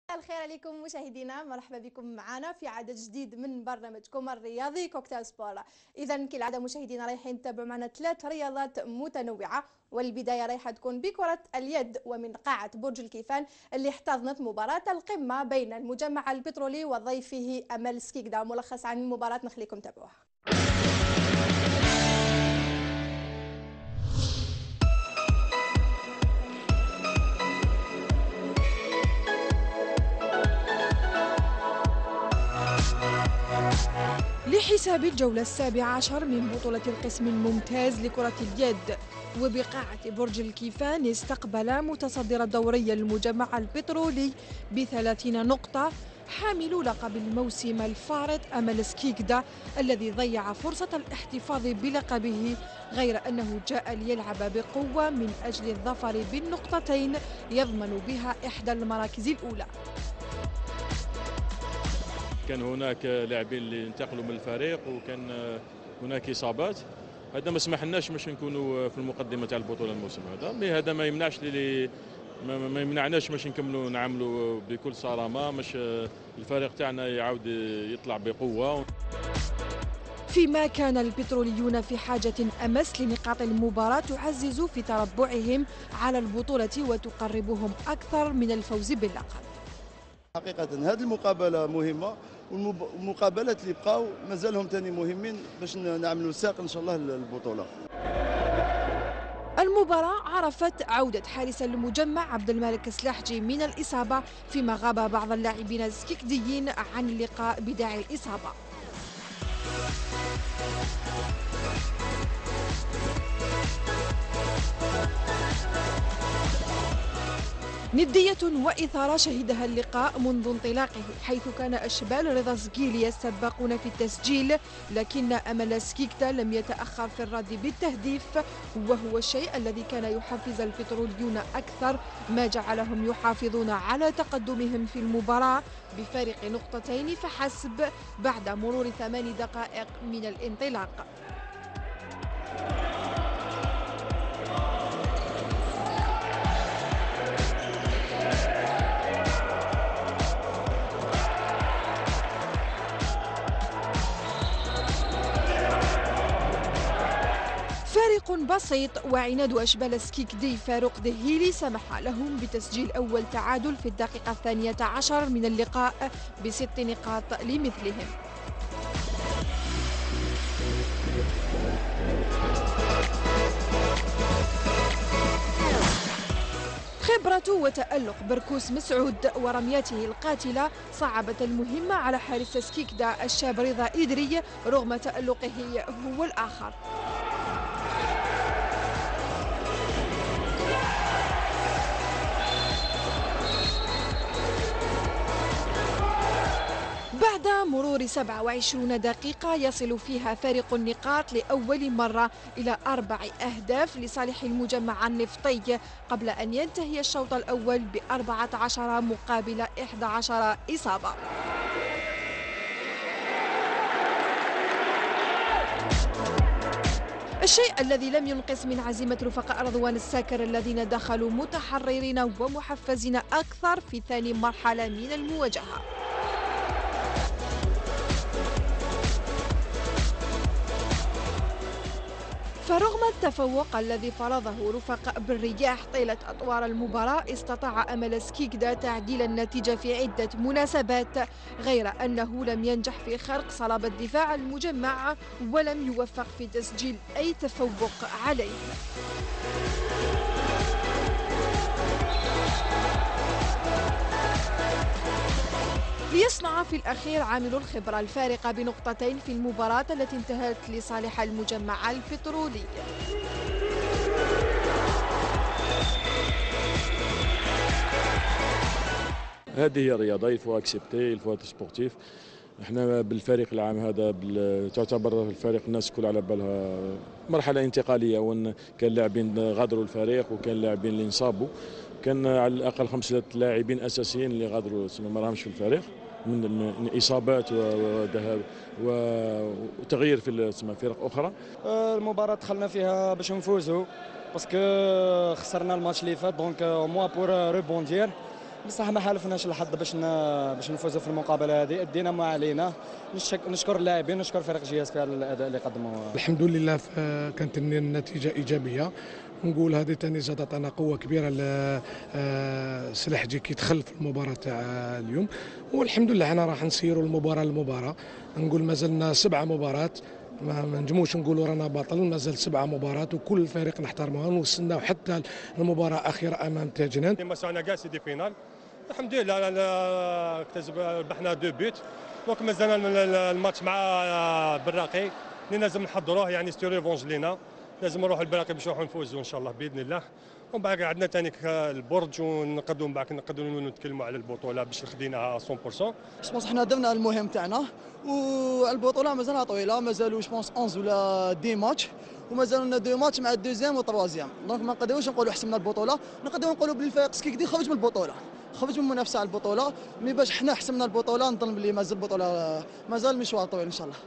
الخير عليكم مشاهدينا، مرحبا بكم معنا في عدد جديد من برنامجكم الرياضي كوكتيل سبور. اذا كالعاده مشاهدينا رايحين نتابعوا معنا 3 رياضات متنوعه، والبدايه رايحه تكون بكره اليد ومن قاعه برج الكيفان اللي احتضنت مباراه القمه بين المجمع البترولي وضيفه امل سكيكدا. ملخص عن المباراه نخليكم تابعوها. لحساب الجولة 17 من بطولة القسم الممتاز لكرة اليد، وبقاعة برج الكيفان استقبل متصدر الدوري المجمع البترولي ب30 نقطة حامل لقب الموسم الفارط أمل سكيكدا الذي ضيع فرصة الاحتفاظ بلقبه، غير أنه جاء ليلعب بقوة من أجل الظفر بالنقطتين يضمن بها إحدى المراكز الأولى. كان هناك لاعبين اللي انتقلوا من الفريق وكان هناك اصابات. هذا ما سمحلناش باش نكونوا في المقدمه تاع البطوله الموسم هذا، مي هذا ما يمنعش ما يمنعناش باش نكملوا نعملوا بكل صرامه باش الفريق تاعنا يعاود يطلع بقوه. فيما كان البتروليون في حاجة أمس لنقاط المباراة تعزز في تربعهم على البطولة وتقربهم أكثر من الفوز باللقب. حقيقة هذه المقابلة مهمة، والمقابلات اللي بقاو مازالهم ثاني مهمين باش نعملوا ساق ان شاء الله للبطولة. المباراة عرفت عودة حارس المجمع عبد الملك سلاحجي من الإصابة، فيما غاب بعض اللاعبين السكيكديين عن اللقاء بداعي الإصابة. ندية وإثارة شهدها اللقاء منذ انطلاقه، حيث كان أشبال رضا زقيلي السباقون في التسجيل، لكن أمل سكيكدا لم يتأخر في الرد بالتهديف، وهو الشيء الذي كان يحفز البتروليون أكثر، ما جعلهم يحافظون على تقدمهم في المباراة بفارق نقطتين فحسب بعد مرور 8 دقائق من الانطلاق. فارق بسيط وعناد أشبال سكيكدي فاروق دهيلي سمح لهم بتسجيل أول تعادل في الدقيقة 12 من اللقاء ب6 نقاط لمثلهم. خبرة وتألق بركوس مسعود ورمياته القاتلة صعبت المهمة على حارس سكيكدا الشاب رضا إدري رغم تألقه هو الآخر. بعد مرور 27 دقيقة يصل فيها فارق النقاط لأول مرة إلى 4 أهداف لصالح المجمع النفطي، قبل أن ينتهي الشوط الأول ب14 مقابل 11 إصابة. الشيء الذي لم ينقص من عزيمة رفقاء رضوان الساكر الذين دخلوا متحررين ومحفزين أكثر في ثاني مرحلة من المواجهة. فرغم التفوق الذي فرضه رفقاء بالرياح طيلة أطوار المباراة، استطاع أمل سكيكدا تعديل النتيجة في عدة مناسبات، غير أنه لم ينجح في خرق صلابة دفاع المجمع ولم يوفق في تسجيل أي تفوق عليه. ليصنع في الأخير عامل الخبرة الفارقة بنقطتين في المباراة التي انتهت لصالح المجمع البترولي. هذه هي الرياضة، يلفو اكسبتي يلفو سبورتيف. احنا بالفريق العام هذا تعتبر الفريق الناس كل على بالها مرحلة انتقالية، وان كان لاعبين غادروا الفريق وكان لاعبين اللي انصابوا، كان على الأقل 5 لاعبين أساسيين اللي غادروا ما راهمش في الفريق من اصابات وذهاب وتغيير في فرق اخرى. المباراه دخلنا فيها باش نفوزوا باسكو خسرنا الماتش اللي فات، دونك موا بور ريبوندير بصح ما حالفناش الحظ باش نفوزوا في المقابله هذه. ادينا ما علينا. نشكر اللاعبين ونشكر فريق جياس في الاداء اللي قدموه. الحمد لله كانت النتيجه ايجابيه. نقول هذه ثاني زادت عطانا قوه كبيره لسلاحجي كي دخل في المباراه تاع اليوم. والحمد لله حنا راح نسيروا المباراه. نقول مازلنا 7 مباريات، ما نجموش نقولوا رانا بطل. مازال 7 مباريات وكل الفريق نحترموها ونستناو حتى المباراه الاخيره امام تاجنان. كما كاع سي دي فينال الحمد لله اكتسب ربحنا 2 بيت. دونك مازال الماتش مع براقي اللي لازم نحضروه، يعني ستي ريفونج لينا. لازم نروحوا البراقي باش نروحوا نفوزوا ان شاء الله باذن الله. ومن بعد عندنا ثاني البرج ونقدروا من بعد نتكلموا على البطوله باش خديناها 100%. جوبونس حنا درنا المهم تاعنا والبطوله مازالها طويله. مازالوا جوبونس 11 ولا 10 ماتش ومازالوا لنا 2 ماتش مع الدوزيام والتروازيام. دونك ما نقدروش نقولوا حسمنا البطوله. نقدروا نقولوا بلي الفريق سكيكدي خرج من البطوله، خرج من المنافسه على البطوله. مي باش حنا حسمنا البطوله نظن بلي مازال البطوله مازال مشوار طويل ان شاء الله.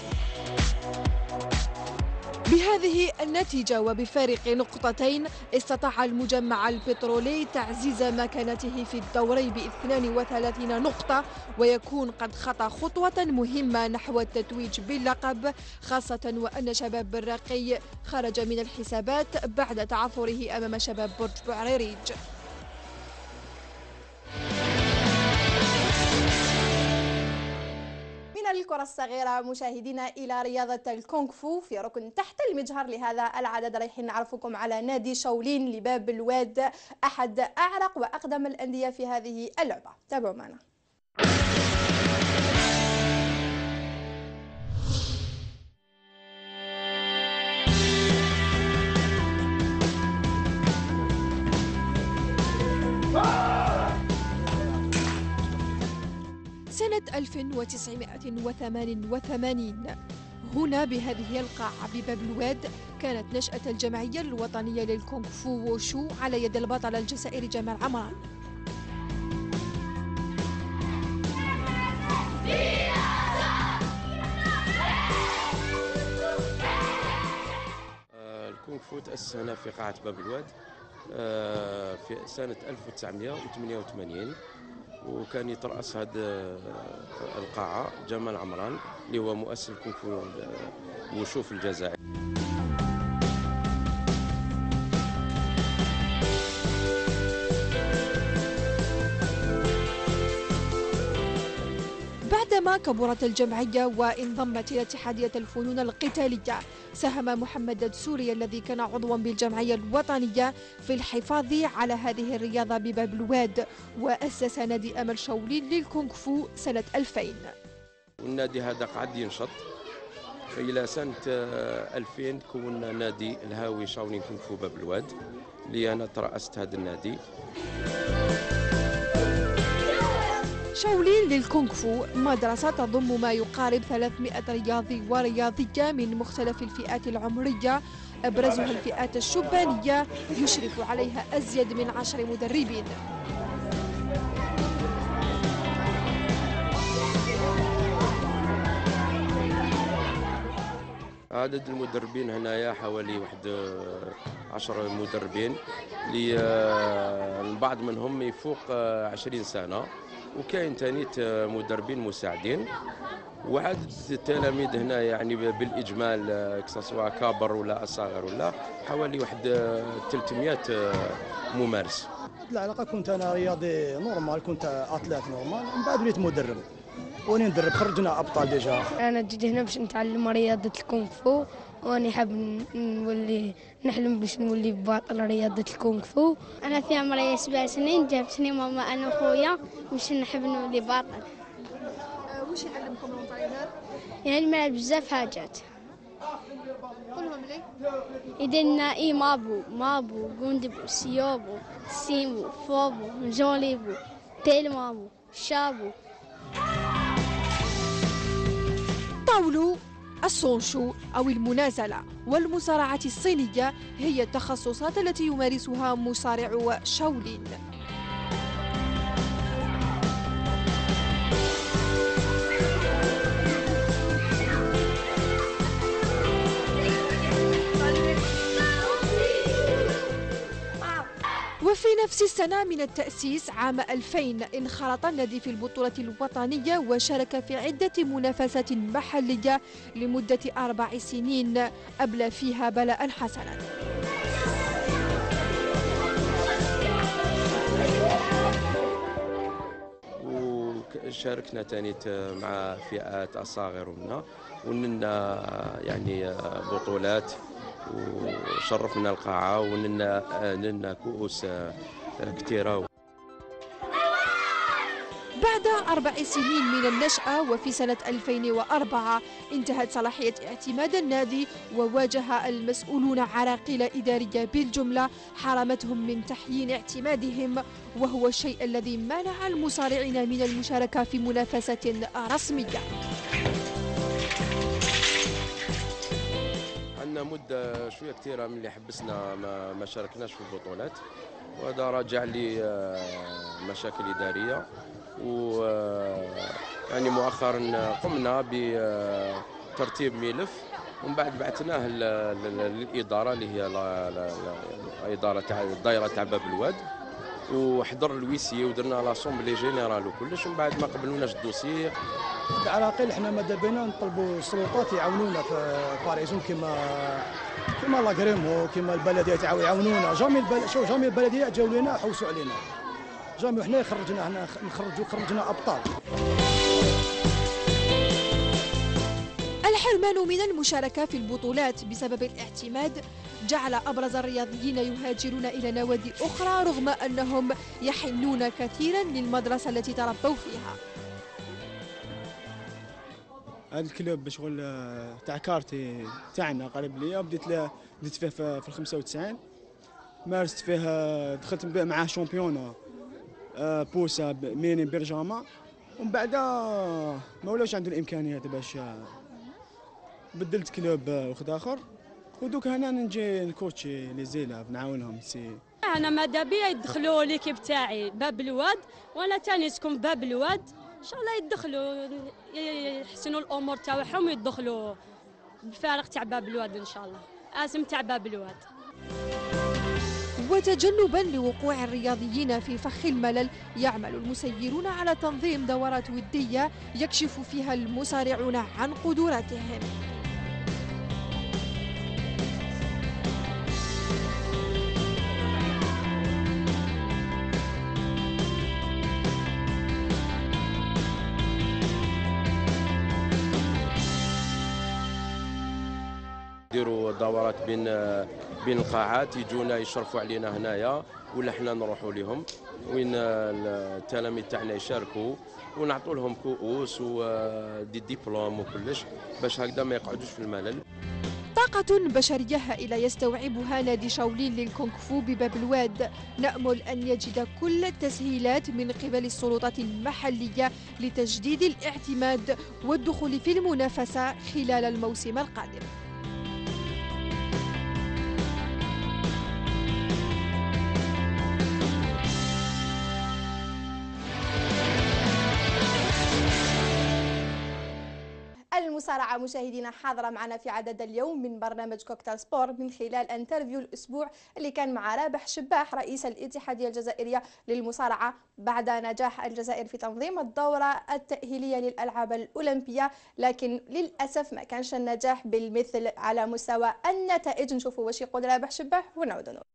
بهذه النتيجة وبفارق نقطتين استطاع المجمع البترولي تعزيز مكانته في الدوري ب32 نقطة، ويكون قد خطى خطوة مهمة نحو التتويج باللقب، خاصة وأن شباب براقي خرج من الحسابات بعد تعثره أمام شباب برج بوعريريج. من الكرة الصغيرة مشاهدينا إلى رياضة الكونغ فو في ركن تحت المجهر. لهذا العدد رايحين نعرفكم على نادي شاولين لباب الواد، أحد أعرق وأقدم الأندية في هذه اللعبة. تابعوا معنا. سنة 1988 هنا بهذه القاعة بباب الواد كانت نشأة الجمعية الوطنية للكونغ فو ووشو على يد البطل الجزائري جمال عمران. الكونغ فو تأسس هنا في قاعة باب الواد في سنة 1988، وكان يترأس هذه القاعة جمال عمران اللي هو مؤسس الكونغ فو وشو في الجزائر. بعدما كبرت الجمعية وانضمت إلى اتحادية الفنون القتالية، ساهم محمد الدسوري الذي كان عضوا بالجمعية الوطنية في الحفاظ على هذه الرياضة بباب الواد، وأسس نادي أمل شاولين للكونغ فو سنة 2000. والنادي هذا قعد ينشط إلى سنة 2000 كونا نادي الهاوي شاولين كونغ فو باب الواد اللي أنا ترأست هذا النادي. شاولين للكونغ فو مدرسة تضم ما يقارب 300 رياضي ورياضية من مختلف الفئات العمرية، أبرزها الفئات الشبانية يشرف عليها أزيد من 10 مدربين. عدد المدربين هنايا حوالي 10 مدربين، البعض منهم يفوق 20 سنة، وكاين ثاني مدربين مساعدين. وعدد التلاميذ هنا يعني بالاجمال كسوا كابر ولا اصغر ولا حوالي 300 ممارس. العلاقه كنت انا رياضي نورمال، كنت اتليت نورمال، من بعد وليت مدرب وني ندرب. خرجنا ابطال ديجا. انا جيت هنا باش نتعلم رياضه الكونغ فو، واني حاب نولي نحلم باش نولي بطل رياضه الكونغ فو. انا في عمري 7 سنين جابتني ماما انا وخويا باش نحب نولي بطل. واش يعلمكم الانطرينور؟ يعني ملعب بزاف حاجات. قولهم لي. يدينا مابو غوندبو سيوبو سيمو فوبو جوليبو تيلمامو شابو. طاولو، الصونشو أو المنازلة والمصارعة الصينية هي التخصصات التي يمارسها مصارعو شاولين. وفي نفس السنة من التأسيس عام 2000 انخرط النادي في البطولة الوطنية وشارك في عدة منافسات محلية لمدة 4 سنين أبلى فيها بلاء حسنا. وشاركنا تاني مع فئات الصغير منا ونلنا يعني بطولات وشرفنا القاعة ونلنا كؤوس كثيرة. بعد 4 سنين من النشأة وفي سنة 2004 انتهت صلاحية اعتماد النادي وواجه المسؤولون عراقيل إدارية بالجملة حرمتهم من تحيين اعتمادهم، وهو الشيء الذي منع المصارعين من المشاركة في منافسة رسمية. عندنا مدة شوية كثيرة من اللي حبسنا ما شاركناش في البطولات، وهذا راجع لي مشاكل إدارية. و يعني مؤخرا قمنا بترتيب ملف ومن بعد بعثناه للإدارة اللي هي الإدارة تاع الدائرة تاع باب الواد، وحضر الويسي ودرنا لاسومبلي جينيرال وكلش، ومن بعد ما قبلوناش الدوسي. العراقيل احنا ماذا بينا نطلبوا السلطات يعاونونا في باريزون كيما لاغريمو كيما البلديه يعاونونا. جامي البلديه جاوا لنا حوسوا علينا، جامي وحنا خرجنا ابطال. الحرمان من المشاركة في البطولات بسبب الاعتماد جعل أبرز الرياضيين يهاجرون إلى نوادي أخرى رغم أنهم يحنون كثيرا للمدرسة التي تربوا فيها. هذا الكلوب شغل تاع كارتي تاعنا قريب ليا، بديت فيه في 95 مارست فيه، دخلت معاه شامبيونا بوسا ميني بيرجاما، ومن بعد ما ولاش عنده الامكانيات باش بدلت كلوب واحد اخر، ودوك هنا نجي نكوتشي لي زيلاف نعاونهم. انا ماذا بيا يدخلوا ليكيب تاعي باب الواد، وانا تاني نسكن في باب الواد، ان شاء الله يدخلوا يحسنوا الامور تاعهم ويدخلوا بالفارق تاع باب الواد ان شاء الله، اسم تاع باب الواد. وتجنبا لوقوع الرياضيين في فخ الملل يعمل المسيرون على تنظيم دورات ودية يكشف فيها المصارعون عن قدراتهم. نديروا دورات بين القاعات، يجونا يشرفوا علينا هنايا ولا حنا نروحوا لهم وين التلاميذ تاعنا يشاركوا ونعطوا لهم كؤوس ودي ديبلوم وكلش باش هكذا ما يقعدوش في الملل. طاقة بشرية هائلة يستوعبها نادي شاولين للكونغ فو بباب الواد، نأمل أن يجد كل التسهيلات من قبل السلطات المحلية لتجديد الاعتماد والدخول في المنافسة خلال الموسم القادم. المصارعة مشاهدينا حاضرة معنا في عدد اليوم من برنامج كوكتيل سبور من خلال انترفيو الأسبوع اللي كان مع رابح شباح رئيس الاتحادية الجزائرية للمصارعة بعد نجاح الجزائر في تنظيم الدورة التأهيلية للألعاب الأولمبية، لكن للأسف ما كانش النجاح بالمثل على مستوى النتائج. نشوفوا واش يقول رابح شباح ونعود نقول.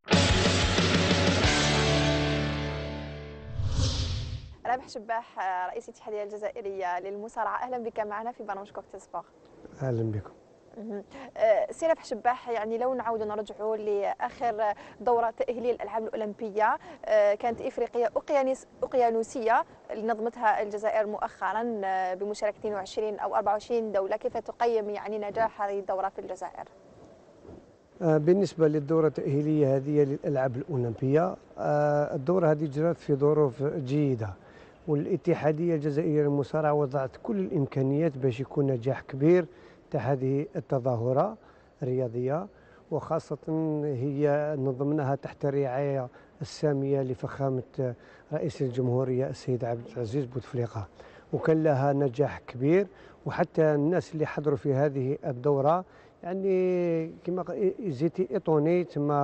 رابح شباح رئيس الاتحادية الجزائرية للمصارعة، أهلا بك معنا في برنامج كوكتيل سبور. أهلا بكم. سي رابح شباح، يعني لو نعاودوا نرجعوا لآخر دورة تأهيلية للألعاب الأولمبية كانت إفريقية أقيانوسية اللي نظمتها الجزائر مؤخرا بمشاركة 22 أو 24 دولة، كيف تقيم يعني نجاح هذه الدورة في الجزائر؟ بالنسبة للدورة التأهيلية هذه للألعاب الأولمبية، الدورة هذه جرت في ظروف جيدة، والاتحادية الجزائرية للمصارعة وضعت كل الإمكانيات باش يكون نجاح كبير تاع هذه التظاهرة الرياضية، وخاصة هي نظمناها تحت الرعاية السامية لفخامة رئيس الجمهورية السيد عبد العزيز بوتفليقة، وكان لها نجاح كبير. وحتى الناس اللي حضروا في هذه الدورة يعني كما زيتي ايطوني تما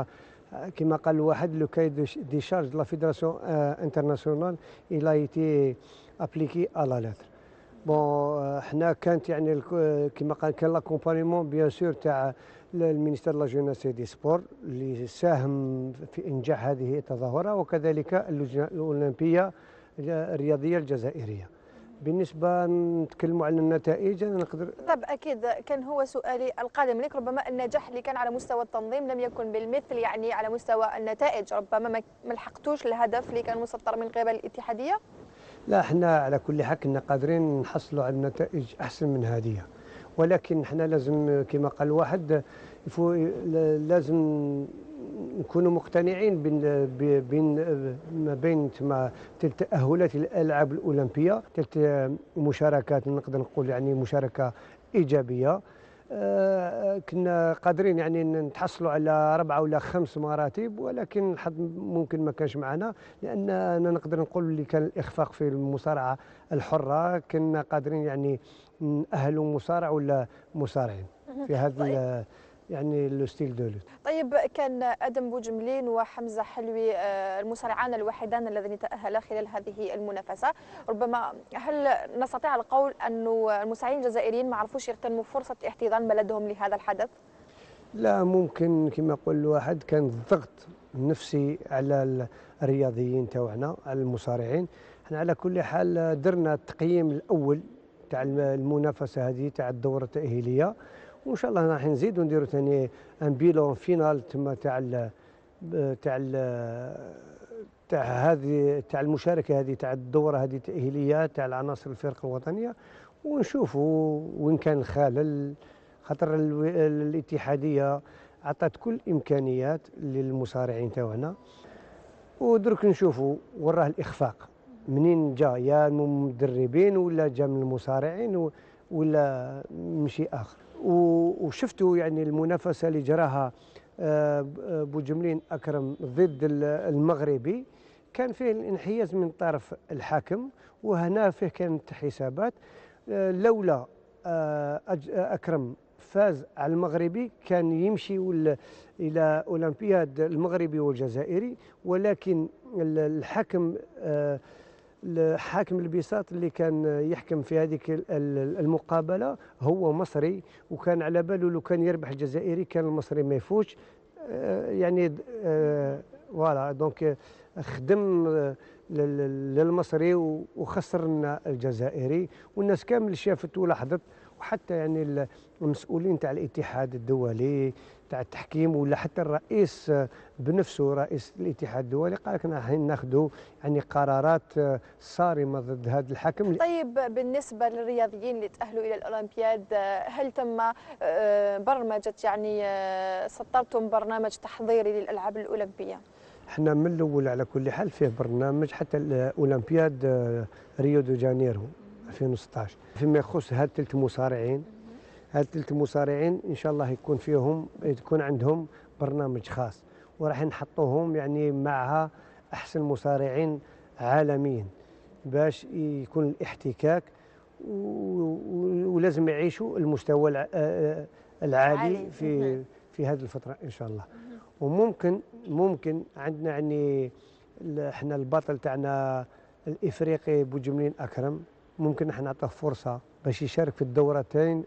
كما قال الواحد لو كاي دي شارج لا فيدراسيون انترناسيونال الى ايتي ابليكي على لاتر. بون حنا كانت يعني كما قال كان لاكومبانيمون بيان سور تاع المينيستير لا جوناس دي سبور اللي ساهم في انجاح هذه التظاهره، وكذلك اللجنه الاولمبيه الرياضيه الجزائريه. بالنسبه نتكلموا على النتائج انا نقدر. طب اكيد كان هو سؤالي القادم لك، ربما النجاح اللي كان على مستوى التنظيم لم يكن بالمثل يعني على مستوى النتائج، ربما ما لحقتوش الهدف اللي كان مسطر من قبل الاتحاديه. لا احنا على كل حال كنا قادرين نحصلوا على نتائج احسن من هذه، ولكن احنا لازم كما قال واحد لازم نكونوا مقتنعين ما بين تأهلات الألعاب الأولمبية مشاركات نقدر نقول يعني مشاركة إيجابية. كنا قادرين يعني نتحصلوا على 4 ولا 5 مراتب، ولكن الحظ ممكن ما كانش معنا، لأن أنا نقدر نقول اللي كان الإخفاق في المصارعة الحرة كنا قادرين يعني نأهلوا مصارع ولا مصارعين في هذا يعني لو ستيل دو لوت. طيب كان ادم بوجملين وحمزه حلوي المصارعان الوحيدان اللذان تأهلا خلال هذه المنافسه، ربما هل نستطيع القول انه المصارعين الجزائريين ما عرفوش يغتنموا فرصه احتضان بلدهم لهذا الحدث؟ لا ممكن كما يقول الواحد كان الضغط النفسي على الرياضيين تاعنا على المصارعين. احنا على كل حال درنا التقييم الاول تاع المنافسه هذه تاع الدوره التاهيليه، وان شاء الله راح نزيدوا نديروا ثاني ان بيلون فينال تما تاع المشاركه هذه تاع الدوره هذه التاهيليه تاع العناصر الفرق الوطنيه، ونشوفوا وين كان الخلل، خاطر الاتحاديه عطات كل الامكانيات للمصارعين تاعنا، ودرك نشوفوا وراه الاخفاق منين جا، يا من المدربين ولا جا من المصارعين ولا من شيء اخر. وشفتوا يعني المنافسه اللي جراها بوجملين اكرم ضد المغربي كان فيه الانحياز من طرف الحاكم، وهنا فيه كانت حسابات لولا اكرم فاز على المغربي كان يمشي الى اولمبياد المغربي والجزائري، ولكن الحاكم الحاكم البساط اللي كان يحكم في هذيك المقابله هو مصري، وكان على باله لو كان يربح الجزائري كان المصري ما يفوتش يعني فوالا دونك خدم للمصري وخسرنا الجزائري، والناس كامل شافت ولاحظت، وحتى يعني المسؤولين تاع الاتحاد الدولي تاع التحكيم ولا حتى الرئيس بنفسه رئيس الاتحاد الدولي قال لك راح ناخذوا يعني قرارات صارمه ضد هذا الحكم. طيب بالنسبه للرياضيين اللي تاهلوا الى الاولمبياد، هل تم برمجه يعني سطرتم برنامج تحضيري للالعاب الاولمبيه؟ احنا من الاول على كل حال فيه برنامج حتى الاولمبياد ريو دو جانيرو 2016 فيما يخص هاد 3 مصارعين. هاد 3 مصارعين ان شاء الله يكون عندهم برنامج خاص، وراح نحطوهم يعني معها احسن مصارعين عالميا باش يكون الاحتكاك، ولازم يعيشوا المستوى العالي في هذه الفتره ان شاء الله. وممكن عندنا يعني احنا البطل تاعنا الافريقي بوجملين اكرم ممكن احنا نعطيه فرصه باش يشارك في الدورتين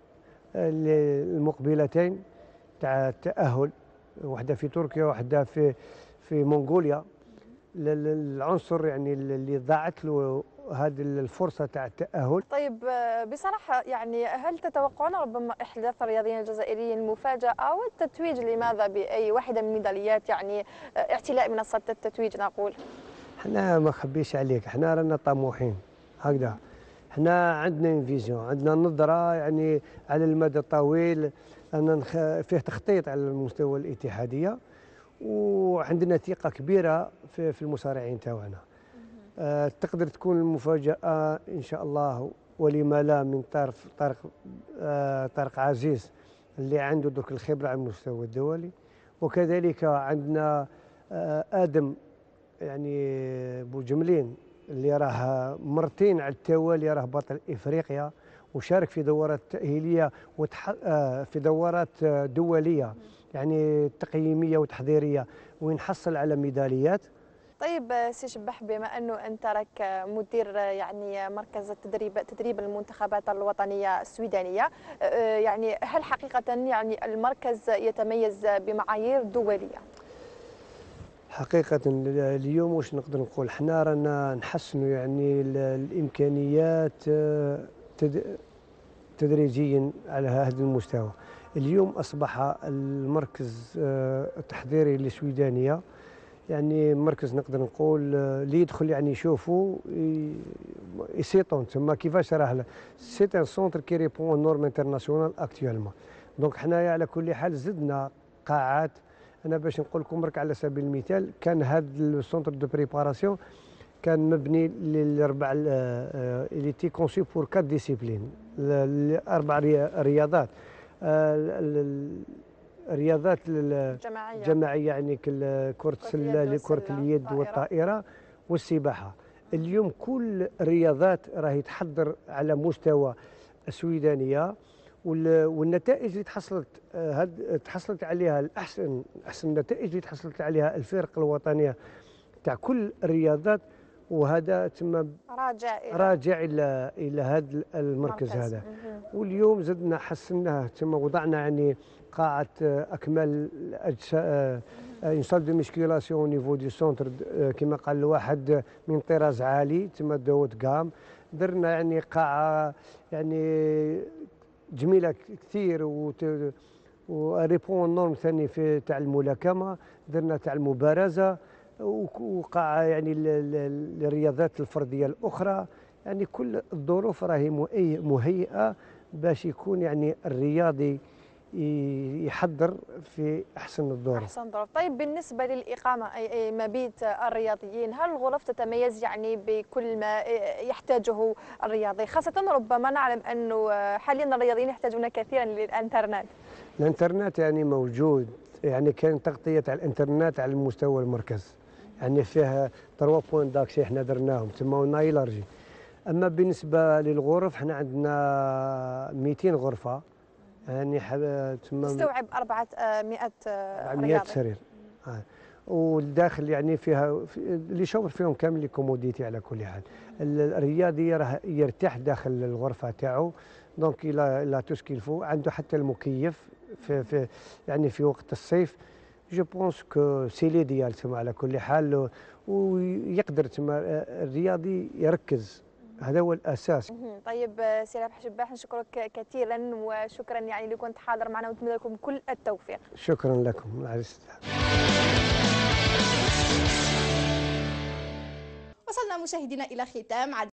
المقبلتين تاع التاهل، واحده في تركيا واحده في منغوليا. العنصر يعني اللي ضاعت له هذه الفرصه تاع التاهل. طيب بصراحه يعني هل تتوقعون ربما احداث الرياضيين الجزائريين المفاجاه والتتويج لماذا باي واحده من الميداليات، يعني اعتلاء منصه التتويج نقول؟ احنا ما نخبيش عليك، احنا رانا طموحين هكذا، احنا عندنا فيزيون، عندنا نظره يعني على المدى الطويل، أن فيه تخطيط على المستوى الاتحاديه، وعندنا ثقه كبيره في المصارعين تاعنا. تقدر تكون المفاجاه ان شاء الله ولما لا من طرف طارق عزيز اللي عنده درك الخبره على المستوى الدولي، وكذلك عندنا ادم يعني بوجملين اللي راه مرتين على التوالي راه بطل افريقيا، وشارك في دورات تاهيليه في دورات دوليه يعني تقييميه وتحضيريه وين نحصل على ميداليات. طيب سي شباح، بما انه انت راك مدير يعني مركز تدريب المنتخبات الوطنيه السويدانيه، يعني هل حقيقه يعني المركز يتميز بمعايير دوليه؟ حقيقة اليوم واش نقدر نقول، حنا رانا نحسنوا يعني الامكانيات تدريجيا على هذا المستوى. اليوم اصبح المركز التحضيري للسويدانيه يعني مركز نقدر نقول اللي يدخل يعني يشوفوا يسيطون تما كيفاش راه سي ان سونتر كي ريبون نورم انترناسيونال اكطوالمون. دونك حنايا على كل حال زدنا قاعات. انا باش نقول لكم برك على سبيل المثال، كان هذا السونتر دو بريباراسيون كان مبني للاربع اللي تي كونسي بور 4 ديسيبلين، الاربع رياضات، الرياضات الجماعيه يعني كرة السله، كرة اليد والطائره والسباحه. اليوم كل الرياضات راهي تحضر على مستوى السويدانيه، والنتائج اللي تحصلت عليها احسن النتائج اللي تحصلت عليها الفرق الوطنيه تاع كل الرياضات، وهذا تم راجع الى هذا المركز هذا. واليوم زدنا حسناه، تم وضعنا يعني قاعه اكمال اون سال دو ميسكيلاسيون نيفو دو سونتر كما قال الواحد من طراز عالي، تم دوت كام. درنا يعني قاعه يعني جميله كثير وريبون نورم ثاني في تاع الملاكمه، درنا تاع المبارزه، وقاعه يعني الرياضات الفرديه الاخرى. يعني كل الظروف راهي مهيئه باش يكون يعني الرياضي يحضر في احسن الظروف. طيب بالنسبه للاقامه اي مبيت الرياضيين، هل الغرف تتميز يعني بكل ما يحتاجه الرياضي؟ خاصه ربما نعلم انه حاليا الرياضيين يحتاجون كثيرا للانترنت. الانترنت يعني موجود، يعني كان تغطيه على الانترنت على مستوى المركز، يعني فيها 3 بوين داكسي احنا درناهم تما ونايلارجي. اما بالنسبه للغرف احنا عندنا 200 غرفه، يعني تستوعب 400 رياضي. سرير. والداخل يعني فيها اللي يشوف فيهم كامل لي كوموديتي. على كل حال الرياضي راه يرتاح داخل الغرفه تاعو، دونك لا تو سكيلفو. عنده حتى المكيف في يعني في وقت الصيف. جو بونس كو سي ليديال تما على كل حال، ويقدر تما الرياضي يركز، هذا هو الاساس. طيب سي رابح شباح، نشكرك كثيرا، وشكرا يعني اللي كنت حاضر معنا، ونتمنى لكم كل التوفيق. شكرا لكم. وصلنا مشاهدينا الى ختام